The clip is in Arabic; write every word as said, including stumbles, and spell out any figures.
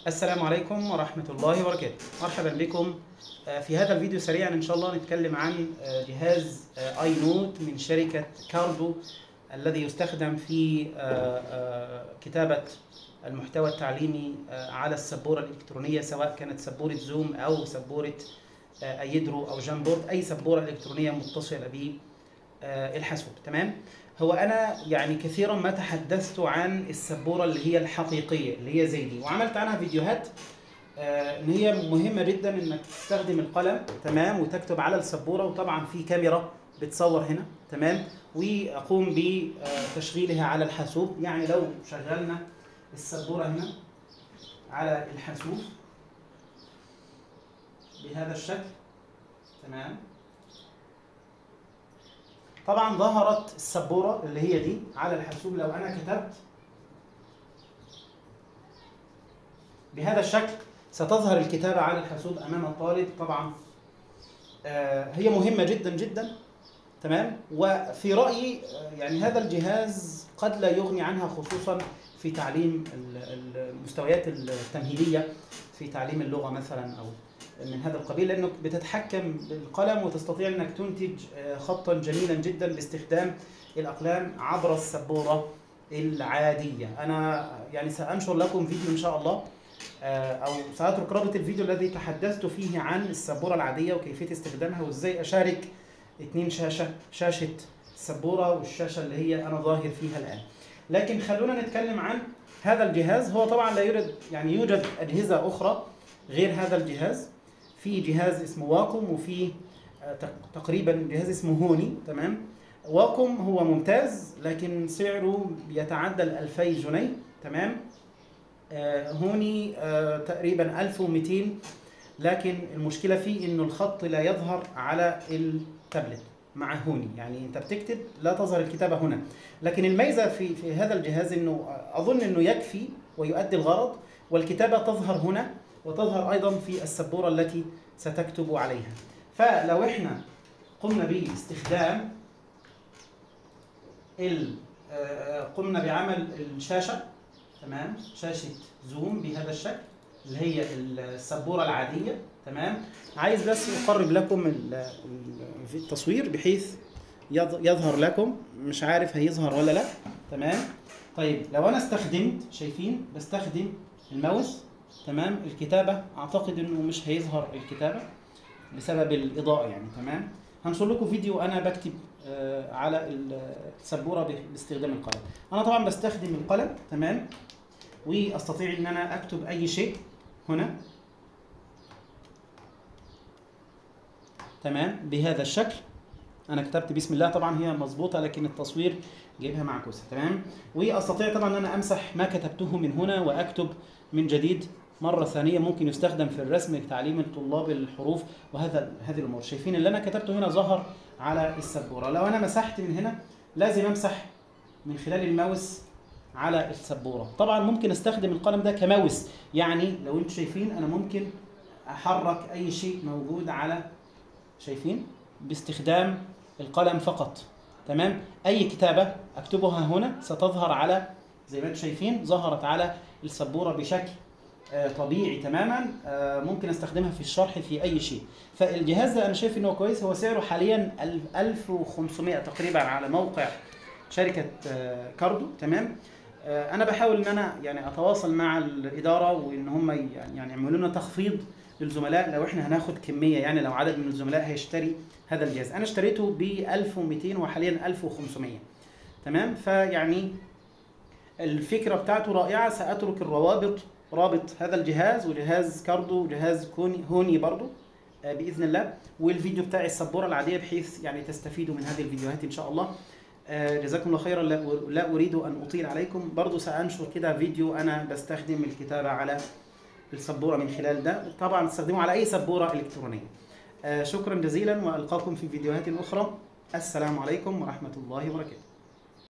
السلام عليكم ورحمة الله وبركاته. مرحبا بكم. في هذا الفيديو سريعا إن شاء الله نتكلم عن جهاز اي نوت من شركة كاردو الذي يستخدم في كتابة المحتوى التعليمي على السبورة الإلكترونية، سواء كانت سبورة زوم أو سبورة ايدرو أو جامبورد، أي سبورة إلكترونية متصلة بالحاسوب. تمام؟ هو أنا يعني كثيرا ما تحدثت عن السبورة اللي هي الحقيقية اللي هي زي دي، وعملت عنها فيديوهات آه إن هي مهمة جدا إنك تستخدم القلم، تمام، وتكتب على السبورة، وطبعا في كاميرا بتصور هنا، تمام، وأقوم بتشغيلها على الحاسوب. يعني لو شغلنا السبورة هنا على الحاسوب بهذا الشكل، تمام، طبعا ظهرت السبورة اللي هي دي على الحاسوب. لو أنا كتبت بهذا الشكل ستظهر الكتابة على الحاسوب أمام الطالب. طبعا آه هي مهمة جدا جدا، تمام. وفي رأيي آه يعني هذا الجهاز قد لا يغني عنها، خصوصا في تعليم المستويات التمهيدية، في تعليم اللغة مثلا أو من هذا القبيل، لأنك بتتحكم بالقلم وتستطيع أنك تنتج خطا جميلا جدا باستخدام الأقلام عبر السبورة العادية. أنا يعني سأنشر لكم فيديو إن شاء الله، أو سأترك رابط الفيديو الذي تحدثت فيه عن السبورة العادية وكيفية استخدامها، وإزاي أشارك اثنين شاشة، شاشة السبورة والشاشة اللي هي أنا ظاهر فيها الآن. لكن خلونا نتكلم عن هذا الجهاز. هو طبعا لا يوجد يعني يوجد أجهزة أخرى غير هذا الجهاز. في جهاز اسمه واكوم، وفي تقريبا جهاز اسمه هوني، تمام. واكوم هو ممتاز لكن سعره يتعدى ال ألفي جنيه، تمام. آه هوني آه تقريبا ألف ومئتين، لكن المشكلة فيه انه الخط لا يظهر على التابلت مع هوني. يعني انت بتكتب لا تظهر الكتابة هنا، لكن الميزة في في هذا الجهاز انه اظن انه يكفي ويؤدي الغرض، والكتابة تظهر هنا وتظهر أيضا في السبورة التي ستكتب عليها. فلو احنا قمنا باستخدام قمنا بعمل الشاشة، تمام، شاشة زوم بهذا الشكل اللي هي السبورة العادية، تمام. عايز بس أقرب لكم في التصوير بحيث يظهر لكم، مش عارف هيظهر ولا لا، تمام. طيب لو أنا استخدمت، شايفين بستخدم الماوس، تمام، الكتابة أعتقد إنه مش هيظهر الكتابة بسبب الإضاءة يعني، تمام. هنشر لكم فيديو أنا بكتب آه على السبورة باستخدام القلم. أنا طبعا بستخدم القلم، تمام، وأستطيع إن أنا أكتب أي شيء هنا، تمام، بهذا الشكل. أنا كتبت بسم الله، طبعا هي مظبوطة لكن التصوير جايبها معكوسة، تمام. وأستطيع طبعا أن أنا أمسح ما كتبته من هنا وأكتب من جديد مرة ثانية. ممكن يستخدم في الرسم لتعليم الطلاب الحروف وهذا هذه الأمور. شايفين اللي أنا كتبته هنا ظهر على السبورة. لو أنا مسحت من هنا لازم أمسح من خلال الماوس على السبورة. طبعا ممكن أستخدم القلم ده كماوس، يعني لو أنتم شايفين أنا ممكن أحرك أي شيء موجود على، شايفين، باستخدام القلم فقط، تمام. أي كتابة أكتبها هنا ستظهر على، زي ما أنتم شايفين، ظهرت على السبورة بشكل آه طبيعي تماما. آه ممكن استخدمها في الشرح في اي شيء. فالجهاز ده انا شايف انه كويس. هو سعره حاليا ألف وخمسمئة تقريبا على موقع شركة آه كاردو، تمام. آه انا بحاول ان انا يعني اتواصل مع الاداره وان هم يعني يعملوا لنا تخفيض للزملاء لو احنا هناخد كميه، يعني لو عدد من الزملاء هيشتري هذا الجهاز. انا اشتريته ب ألف ومئتين وحاليا ألف وخمسمئة، تمام. فيعني الفكره بتاعته رائعه. ساترك الروابط، رابط هذا الجهاز وجهاز كاردو وجهاز كوني هوني برضو آه باذن الله، والفيديو بتاع السبوره العاديه، بحيث يعني تستفيدوا من هذه الفيديوهات ان شاء الله. آه جزاكم الله خيرا. لا, لا اريد ان اطيل عليكم. برضو سانشر كده فيديو انا بستخدم الكتابه على السبوره من خلال ده. طبعا تستخدموا على اي سبوره الكترونيه. آه شكرا جزيلا، والقاكم في فيديوهات اخرى. السلام عليكم ورحمه الله وبركاته.